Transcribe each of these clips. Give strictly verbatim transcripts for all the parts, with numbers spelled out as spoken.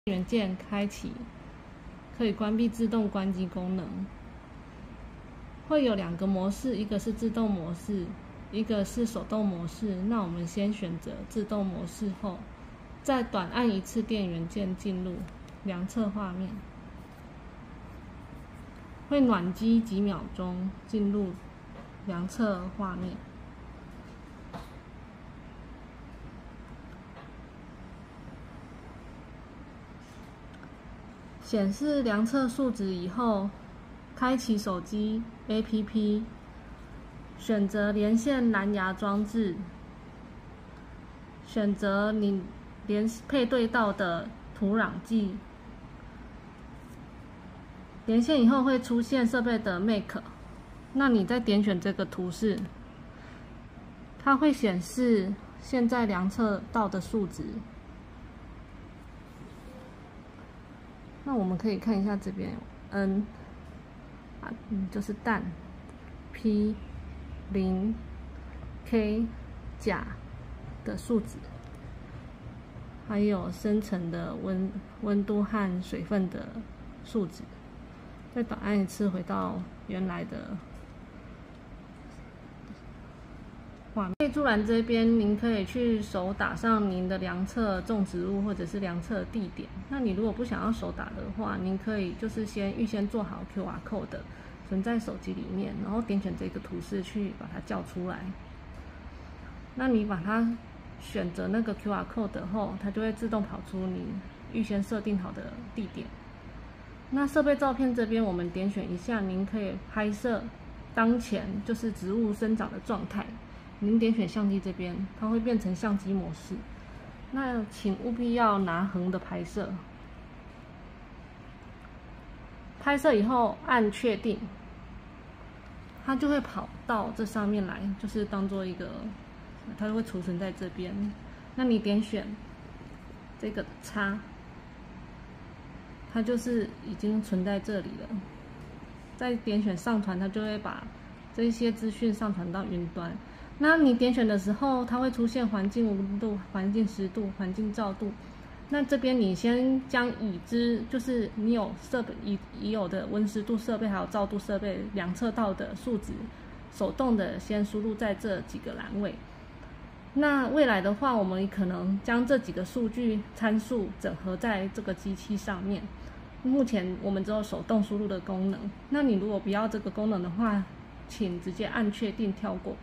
元件开启，可以关闭自动关机功能。会有两个模式，一个是自动模式，一个是手动模式。那我们先选择自动模式后，再短按一次电源键进入量测画面，会暖机几秒钟，进入量测画面。显示量测数值以后，开启手机 A P P， 选择连线蓝牙装置，选择你连配对到的土壤剂。连线以后会出现设备的 Make， 那你再点选这个图示，它会显示现在量测到的数值。那我们可以看一下这边 N 啊，嗯，就是氮 P 零 K 钾的数值，还有生成的温温度和水分的数值。再短按一次，回到原来的画面。备注栏这边，您可以去手打上您的量测种植物或者是量测地点。那你如果不想要手打的话，您可以就是先预先做好 Q R code 的存在手机里面，然后点选这个图示去把它叫出来。那你把它选择那个 Q R code 后，它就会自动跑出你预先设定好的地点。那设备照片这边，我们点选一下，您可以拍摄当前就是植物生长的状态。您点选相机这边，它会变成相机模式。那请务必要拿横的拍摄。拍摄以后按确定，它就会跑到这上面来，就是当做一个，它就会储存在这边。那你点选这个叉，它就是已经存在这里了。再点选上传，它就会把这些资讯上传到云端。那你点选的时候，它会出现环境温度、环境湿度、环境照度。那这边你先将已知，就是你有设备已已有的温湿度设备还有照度设备量测到的数值，手动的先输入在这几个栏位。那未来的话，我们可能将这几个数据参数整合在这个机器上面。目前我们只有手动输入的功能。那你如果不要这个功能的话，请直接按确定跳过。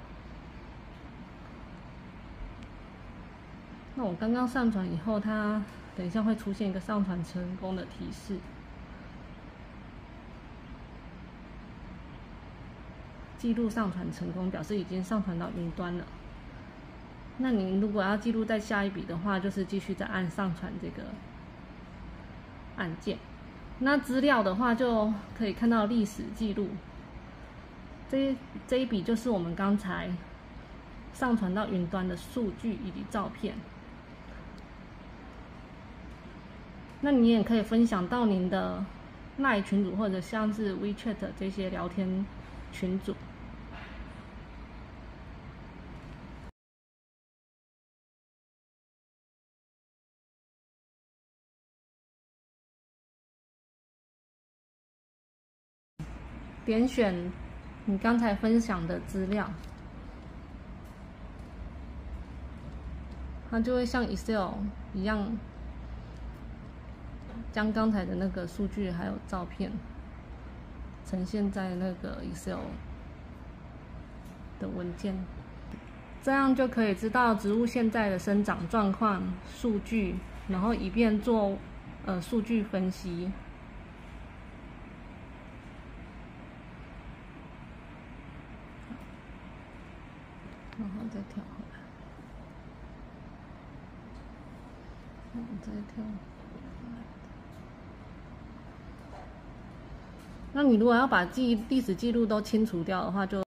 那我刚刚上传以后，它等一下会出现一个上传成功的提示。记录上传成功，表示已经上传到云端了。那你如果要记录在下一笔的话，就是继续再按上传这个按键。那资料的话，就可以看到历史记录。这这一笔就是我们刚才上传到云端的数据以及照片。那你也可以分享到您的 LINE 群组，或者像是 WeChat 这些聊天群组。点选你刚才分享的资料，它就会像 Excel 一样，将刚才的那个数据还有照片呈现在那个 Excel 的文件，这样就可以知道植物现在的生长状况、数据，然后以便做呃数据分析。然后再跳回来，然后再跳回来。那你如果要把记历史记录都清除掉的话，就